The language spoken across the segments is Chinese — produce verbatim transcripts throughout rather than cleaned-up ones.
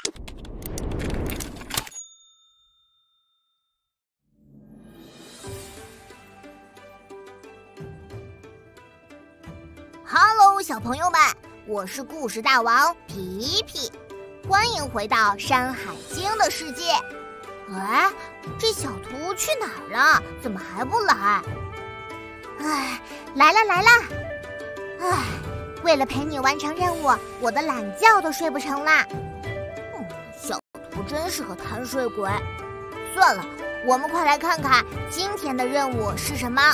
Hello， 小朋友们，我是故事大王皮皮，欢迎回到《山海经》的世界。哎，这小图去哪儿了？怎么还不来？哎，来了来了！哎，为了陪你完成任务，我的懒觉都睡不成啦。嗯，小图真是个贪睡鬼。算了，我们快来看看今天的任务是什么。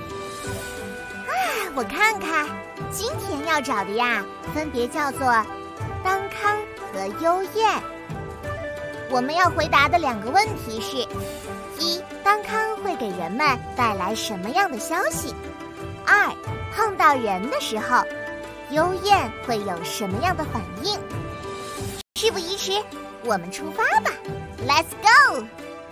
哎，我看看，今天要找的呀，分别叫做当康和幽燕。我们要回答的两个问题是：一，当康会给人们带来什么样的消息？二，碰到人的时候，幽燕会有什么样的反应？事不宜迟，我们出发吧 ！Let's go！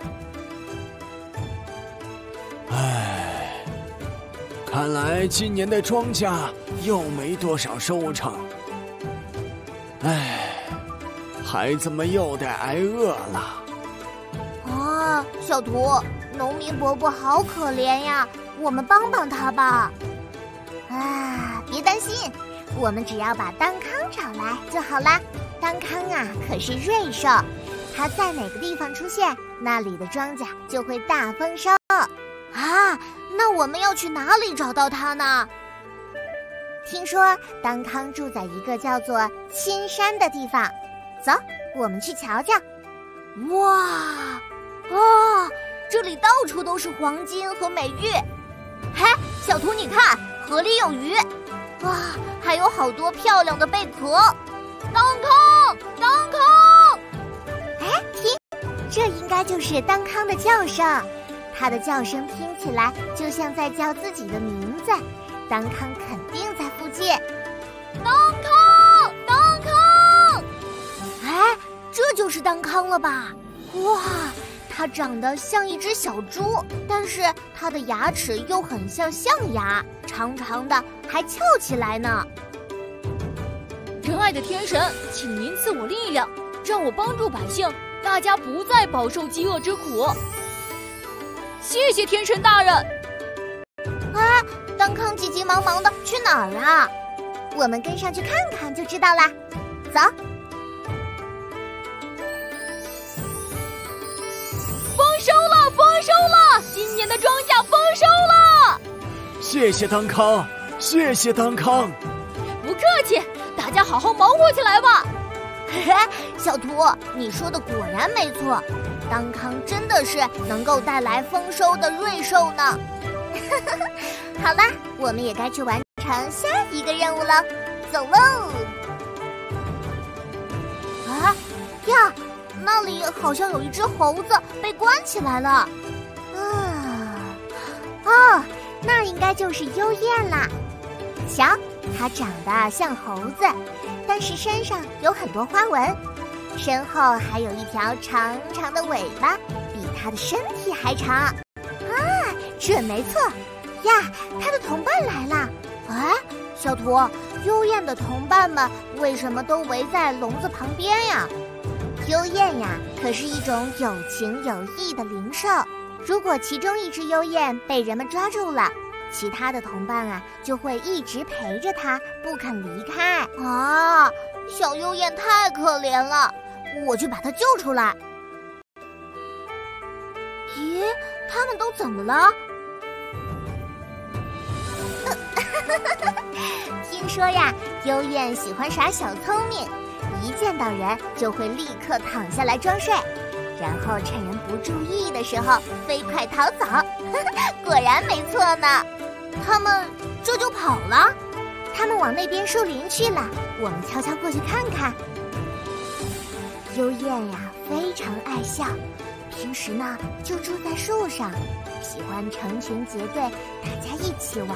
唉，看来今年的庄稼又没多少收成。唉。孩子们又得挨饿了。 哦，小图，农民伯伯好可怜呀，我们帮帮他吧。啊，别担心，我们只要把当康找来就好了。当康啊，可是瑞兽，他在哪个地方出现，那里的庄稼就会大丰收。啊，那我们要去哪里找到他呢？听说当康住在一个叫做青山的地方。走，我们去瞧瞧。哇，啊，这里到处都是黄金和美玉。嘿，小图，你看，河里有鱼，哇，还有好多漂亮的贝壳。当康，当康！哎，听，这应该就是当康的叫声。他的叫声听起来就像在叫自己的名字。当康肯定在附近。当康，当康！哎，这就是当康了吧？哇，它长得像一只小猪，但是它的牙齿又很像象牙，长长的，还翘起来呢。 仁爱的天神，请您赐我力量，让我帮助百姓，大家不再饱受饥饿之苦。谢谢天神大人。 哎，当康急急忙忙的去哪儿啊？我们跟上去看看就知道啦。走。 丰收了，丰收了！今年的庄稼丰收了。 谢谢当康，谢谢当康。 不客气，大家好好忙活起来吧。 嘿嘿，小图，你说的果然没错，当康真的是能够带来丰收的瑞兽呢。好啦，我们也该去完成下一个任务了，走喽！啊呀，那里好像有一只猴子被关起来了。啊，哦，那应该就是幽燕啦。瞧，它长得像猴子，但是身上有很多花纹，身后还有一条长长的尾巴，比它的身体还长。啊，准没错呀，它的同伴来了。哎，小图，幽燕的同伴们为什么都围在笼子旁边呀？幽燕呀，可是一种有情有义的灵兽。如果其中一只幽燕被人们抓住了，其他的同伴啊就会一直陪着它，不肯离开。啊，小幽燕太可怜了，我去把它救出来。咦，他们都怎么了？听说呀，幽燕喜欢耍小聪明，一见到人就会立刻躺下来装睡，然后趁人不注意的时候飞快逃走。果然没错呢。他们这就跑了？他们往那边树林去了，我们悄悄过去看看。幽燕呀，非常爱笑，平时呢就住在树上，喜欢成群结队，大家一起玩。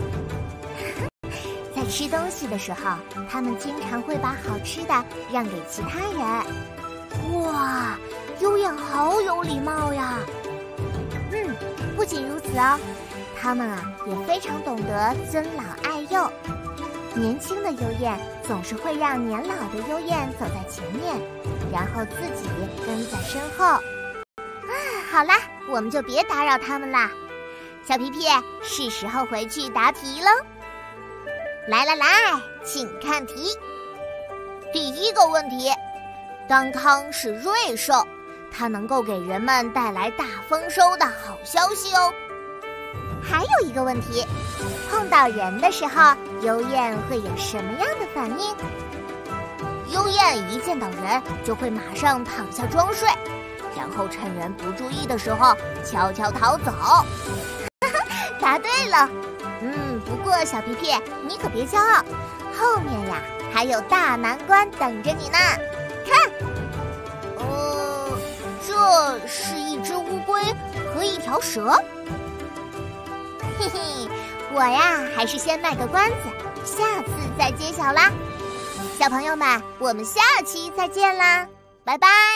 在吃东西的时候，他们经常会把好吃的让给其他人。哇，幽燕好有礼貌呀！嗯，不仅如此哦，他们啊也非常懂得尊老爱幼。 年轻的幽燕总是会让年老的幽燕走在前面，然后自己跟在身后。啊，好啦，我们就别打扰他们啦。小皮皮，是时候回去答题喽。来来来，请看题。第一个问题，当康是瑞兽，它能够给人们带来大丰收的好消息哦。还有一个问题，碰到人的时候，幽燕会有什么样的反应？幽燕一见到人就会马上躺下装睡，然后趁人不注意的时候悄悄逃走。答对了。嗯，不过小皮皮，你可别骄傲，后面呀还有大难关等着你呢。看，呃，这是一只乌龟和一条蛇。嘿嘿，我呀还是先卖个关子，下次再揭晓啦。小朋友们，我们下期再见啦，拜拜。